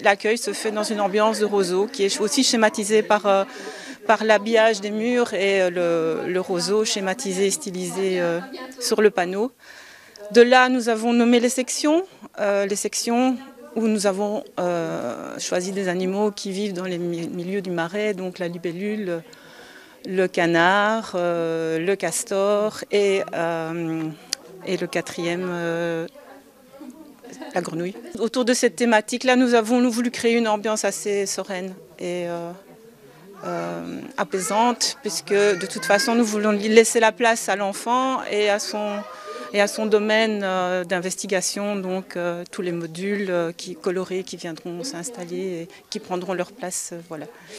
l'accueil se fait dans une ambiance de roseau qui est aussi schématisée par l'habillage des murs et le roseau schématisé et stylisé sur le panneau. De là, nous avons nommé les sections où nous avons choisi des animaux qui vivent dans les milieux du marais, donc la libellule, le canard, le castor et le quatrième, la grenouille. Autour de cette thématique-là, nous avons voulu créer une ambiance assez sereine et apaisante, puisque de toute façon, nous voulons laisser la place à l'enfant et à son domaine d'investigation, donc tous les modules colorés qui viendront s'installer et qui prendront leur place. Voilà.